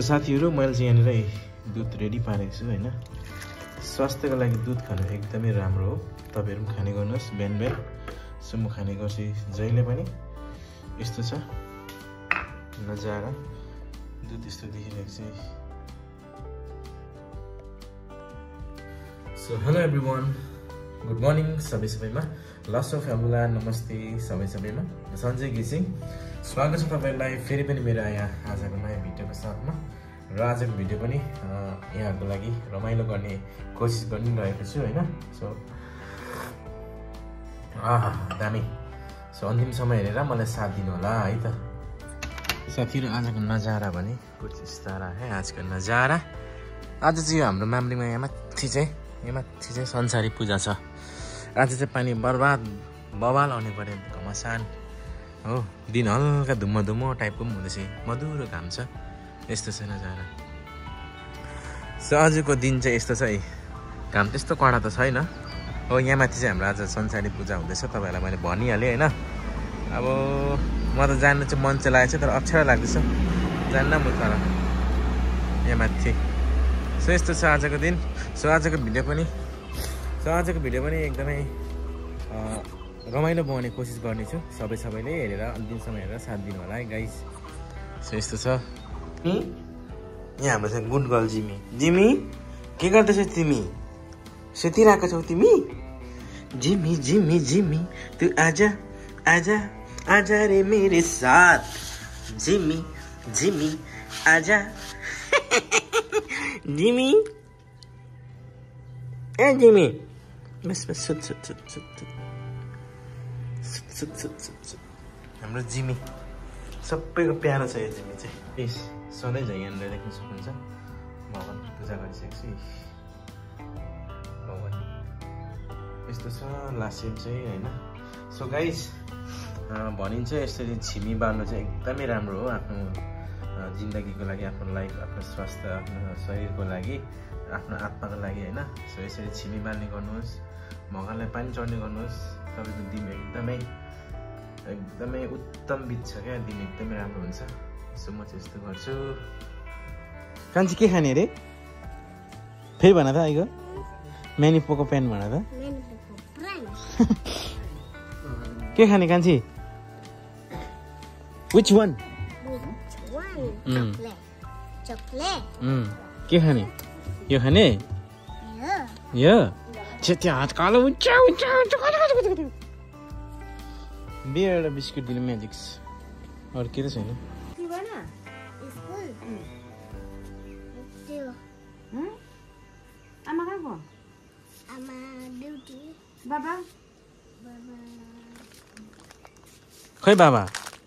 साथीहरु मैले चाहिँ यहाँनिर दुध रेडी पारेको छु हैन। स्वास्थ्यको लागि दुध खानु एकदमै राम्रो हो। तपाईहरु पनि खाने गर्नुहोस् बिहान बिहान। सो म खाने गर्छु जहिले पनि। यस्तो छ नजारा दुध यस्तो देखिरहेको छ। So hello everyone, good morning सबैमा। लस अफ अबुला नमस्ते सबैमा। सञ्जय घिसिङ स्वागत छ तपाईहरुलाई फेरि पनि मेरो आजको नयाँ भिडियोको साथमा। र आजको भिडियो पनि यहाँहरुको लागि रमाइलो गर्ने कोसिस गरिरहेको छु हैन। सो दामी। सो अन्तिमसम्म हेरेर मलाई साथ दिनु होला है त साथीहरु। आजको नजारा भने कुछ इस तरह है आजको नजारा। आज चाहिँ हाम्रो मामलीमा यहाँ माथि चाहिँ संसारी पूजा छ। आज चाहिँ पानी बवाल आउने पर्ने घमासान हो। दिन हल्का धुम्म टाइपको पनि हुँदैछ, मधुरो घाम छ। यस्तो छ नजारा। सो आजको दिन चाहिँ यस्तो छ है। घाम त्यस्तो कडा त छैन हो। यहाँ माथि चाहिँ हाम्रो आज संसारी पूजा हुँदैछ, तपाईहरुलाई मैले भनिहालेँ हैन। अब म त जान्नु चाहिँ मन चाहिँ लागेको छ, तर अप्ठ्यारो लाग्दैछ जान्न म तर यहाँ माथि। सो यस्तो छ आजको दिन। सो आजको भिडियो पनि एकदमै रमाइलो बनाउने कोसिस गर्नेछु। सबैले हेरेर अन्तिमसम्म हेरेर साथ दिनु होला है गाइस। सो यस्तो छ। यहाँ हाम्रो चाहिँ गुड गर्ल जिमी के गर्दैछौ तिमी? सुतिरहेको छौ तिमी? जिमी तू आजा रे मेरे साथ। जिमी आजा जिमी ए जिमी बस सुत। हाम्रो जिमी सबैको प्यारो छ यो जिमी चाहिँ। सधैँ झै यहाँनिर देख्न सक्नुहुन्छ। भगवानको पूजा गरिसकेको छु। भगवान यस्तो छ लासेम चाहिँ हैन। सो गाइस भनिन्छ यसरी छिमी बाल्नु चाहिँ एकदमै राम्रो हो आफ्नो जिन्दगीको लागि, आफ्नो लाइफ, आफ्नो स्वास्थ्य, आफ्नो शरीरको लागि, आफ्नो आत्माको लागि हैन। सो यसरी छिमी बाल्ने गर्नुहोस्, भगवानलाई पानी चढ्ने गर्नुहोस्। तपाईँको दिन एकदमै उत्तम बित्छ क्या। दिन एकदमै राम्रो हुन्छ। सो म चाहिँ यस्तो गर्छु। कान्छी के खाने अरे? फेरि भन त आइगो म्यानिपोको पेन भन त। के खाने कान्छी? Which one? Chocolate. के खाने? यो खाने? यो त्यहाँ हात कालो हुन्छ। बियर र बिस्कुट दिनु म्याजिक्स। अरू के त छैन। आमा कहाँ गयो? आमा ड्युटी। बाबा खै बाबा?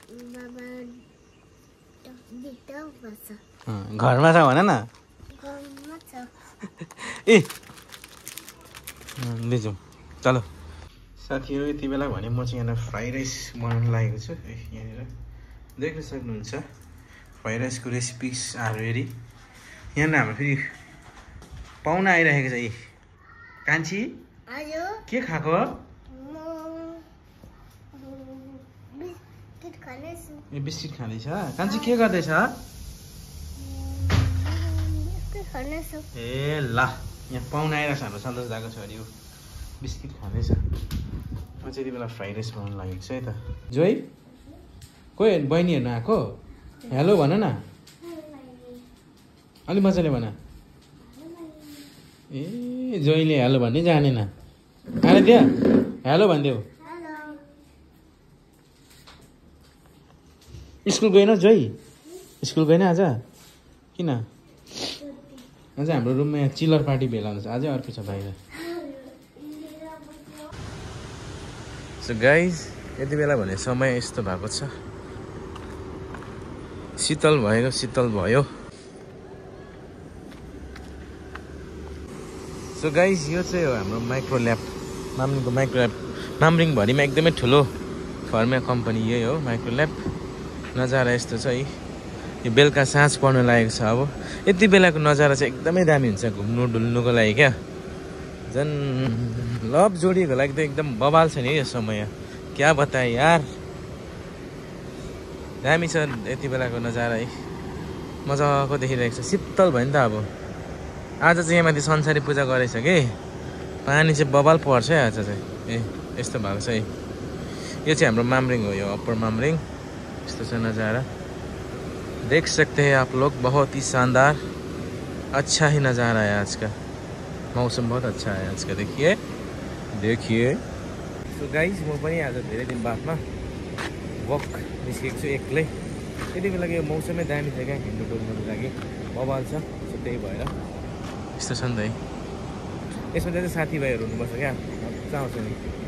घरमा छ भन न। ए लिजौँ चलो साथीहरु। यति बेला भने म चाहिँ यहाँ फ्राई राइस बनाउन लागेको छु। यहाँनिर देख्न सक्नुहुन्छ फ्राई राइसको रेसिपिज आर रेडी। यहाँ हाम्रो फेरि पाहुना आइरहेको छ। कान्छी के खाएको? ए बिस्किट खाँदैछ। कान्छी के गर्दैछ? ए ल यहाँ पाहुना आइरहेको छ हाम्रो सन्तोष दाको छोरी हो। बिस्किट खाँदैछ। म चाहिँ यति बेला फ्राई राइस बनाउनु लागेको छु है त। जोइ कोही बहिनी हेर्नु आएको? हेलो भन न अलि मजाले भन। ए जोइले हेलो भन्ने जानेन। आएर दियो हेलो भनिदेऊ। स्कुल गएन जोइ? स्कुल गएन आज? किन? आज हाम्रो रुममा यहाँ चिलर पार्टी भेला हुन्छ। अझै अर्को छ बाहिर। सो गाइज यति बेला भने समय यस्तो भएको छ। शीतल भयो। सो गाइज यो चाहिँ हो हाम्रो माइक्रो ल्याब। मामलिङको माइक्रो ल्याब मामरिङभरिमा एकदमै ठुलो फर्मिया कम्पनी यही हो माइक्रो ल्याब। नजारा यस्तो छ है। यो बेलुका साँझ पर्न लागेको छ। अब यति बेलाको नजारा चाहिँ एकदमै दामी हुन्छ घुम्नु डुल्नुको लागि क्या। झन् लभ जोडिएको लागि त एकदम बवाल छ नि यो समय। क्या बताए यार, दामी छ यति बेलाको नजारा है। मजाको देखिरहेको छ शीतल भयो नि त अब आज चाहिँ यहाँ माथि संसारी पूजा गरेछ कि पानी चाहिँ बबाल पर्छ है आज चाहिँ ए यस्तो भएको छ है ये चाहिँ हाम्रो मामरिङ हो यो अप्पर मामरिङ यस्तो छ नजारा देख सकते हैं आप लोग बहुत ही शानदार अच्छा ही नज़ारा है आज का मौसम बहुत अच्छा है आज का देखिए सो गाइस म पनि आज धेरै दिन बादमा वक निस्केको छु एक्लै त्यति बेलाको यो मौसमै दामी थियो क्या हिँड्नु डुल्नुको लागि बबाल छ सो त्यही भएर यस्तो छ नि त है यसमा चाहिँ साथीभाइहरू हुनुपर्छ क्या मजा आउँछ नि